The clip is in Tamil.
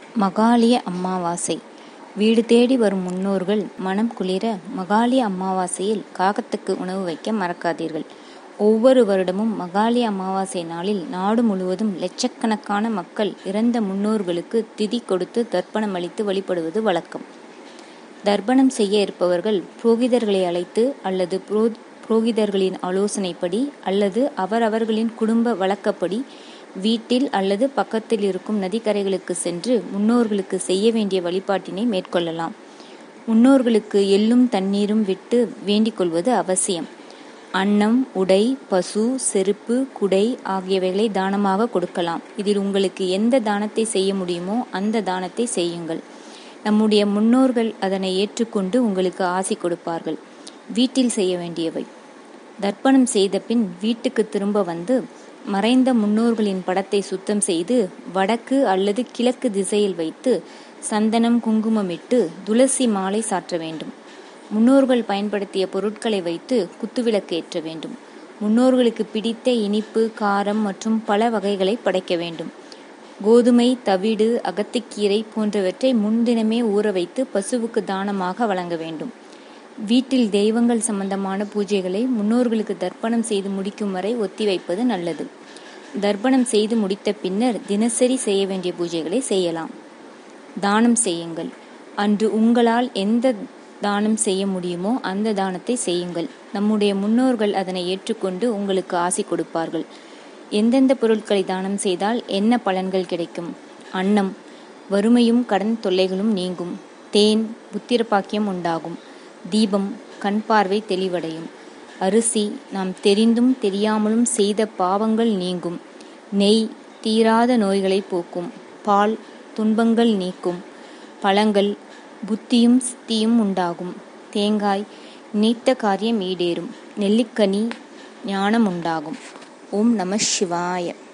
மகாலய அமாவாசை. வீடு தேடி வரும் முன்னோர்கள் மனம் குளிர மகாலய அமாவாசையில் காகத்துக்கு உணவு வைக்க மறக்காதீர்கள். ஒவ்வொரு வருடமும் மகாலய அமாவாசை நாளில் நாடு முழுவதும் லட்சக்கணக்கான மக்கள் இறந்த முன்னோர்களுக்கு திதி கொடுத்து தர்ப்பணம் அளித்து வழிபடுவது வழக்கம். தர்ப்பணம் செய்ய இருப்பவர்கள் புரோகிதர்களை அழைத்து அல்லது புரோகிதர்களின் ஆலோசனைப்படி அல்லது அவரவர்களின் குடும்ப வழக்கப்படி வீட்டில் அல்லது பக்கத்தில் இருக்கும் நதிக்கரைகளுக்கு சென்று முன்னோர்களுக்கு செய்ய வேண்டிய வழிபாட்டினை மேற்கொள்ளலாம். முன்னோர்களுக்கு எள்ளும் தண்ணீரும் விட்டு வேண்டிக் கொள்வது அவசியம். அன்னம், உடை, பசு, செருப்பு, குடை ஆகியவைகளை தானமாக கொடுக்கலாம். இதில் உங்களுக்கு எந்த தானத்தை செய்ய முடியுமோ அந்த தானத்தை செய்யுங்கள். நம்முடைய முன்னோர்கள் அதனை ஏற்றுக்கொண்டு உங்களுக்கு ஆசி கொடுப்பார்கள். வீட்டில் செய்ய வேண்டியவை: தர்ப்பணம் செய்த பின் வீட்டுக்கு திரும்ப வந்து மறைந்த முன்னோர்களின் படத்தை சுத்தம் செய்து வடக்கு அல்லது கிழக்கு திசையில் வைத்து சந்தனம், குங்குமமிட்டு துளசி மாலை சாற்ற வேண்டும். முன்னோர்கள் பயன்படுத்திய பொருட்களை வைத்து குத்துவிளக்கு ஏற்ற வேண்டும். முன்னோர்களுக்கு பிடித்த இனிப்பு, காரம் மற்றும் பல வகைகளை படைக்க வேண்டும். கோதுமை, தவிடு, அகத்திக்கீரை போன்றவற்றை முன்தினமே ஊற வைத்து பசுவுக்கு தானமாக வழங்க வேண்டும். வீட்டில் தெய்வங்கள் சம்பந்தமான பூஜைகளை முன்னோர்களுக்கு தர்ப்பணம் செய்து முடிக்கும் வரை ஒத்திவைப்பது நல்லது. தர்ப்பணம் செய்து முடித்த பின்னர் தினசரி செய்ய வேண்டிய பூஜைகளை செய்யலாம். தானம் செய்யுங்கள். அன்று உங்களால் எந்த தானம் செய்ய முடியுமோ அந்த தானத்தை செய்யுங்கள். நம்முடைய முன்னோர்கள் அதனை ஏற்றுக்கொண்டு உங்களுக்கு ஆசி கொடுப்பார்கள். எந்தெந்த பொருட்களை தானம் செய்தால் என்ன பலன்கள் கிடைக்கும்? அன்னம், வறுமையும் கடன் தொல்லைகளும் நீங்கும். தேன், புத்திர பாக்கியம் உண்டாகும். தீபம், கண் பார்வை தெளிவடையும். அரிசி, நாம் தெரிந்தும் தெரியாமலும் செய்த பாவங்கள் நீங்கும். நெய், தீராத நோய்களை போக்கும். பால், துன்பங்கள் நீக்கும். பழங்கள், புத்தியும் சித்தியும் உண்டாகும். தேங்காய், நினைத்த காரியம் ஈடேறும். நெல்லிக்கனி, ஞானம் உண்டாகும். ஓம் நம சிவாய.